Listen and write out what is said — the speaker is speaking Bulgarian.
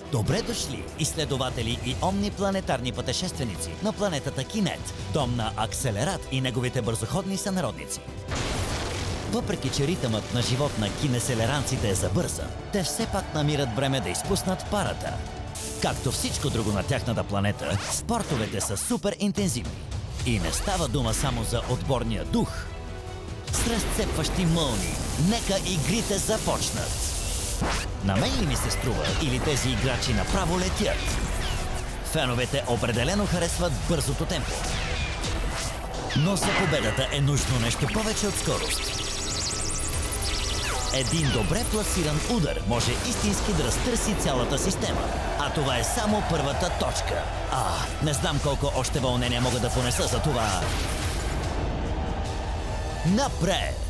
Добре дошли, изследователи и омнипланетарни пътешественици на планетата Кинет, дом на Акселерат и неговите бързоходни сънародници. Въпреки че ритъмът на живот на кинеселеранците е забързан, те все пак намират време да изпуснат парата. Както всичко друго на тяхната планета, спортовете са супер интензивни. И не става дума само за отборния дух. С разцепващи мълни, нека игрите започнат! На мен ли ми се струва, или тези играчи направо летят? Феновете определено харесват бързото темпо. Но за победата е нужно нещо повече от скорост. Един добре пласиран удар може истински да разтърси цялата система. А това е само първата точка. Не знам колко още вълнения мога да понеса за това. Напред!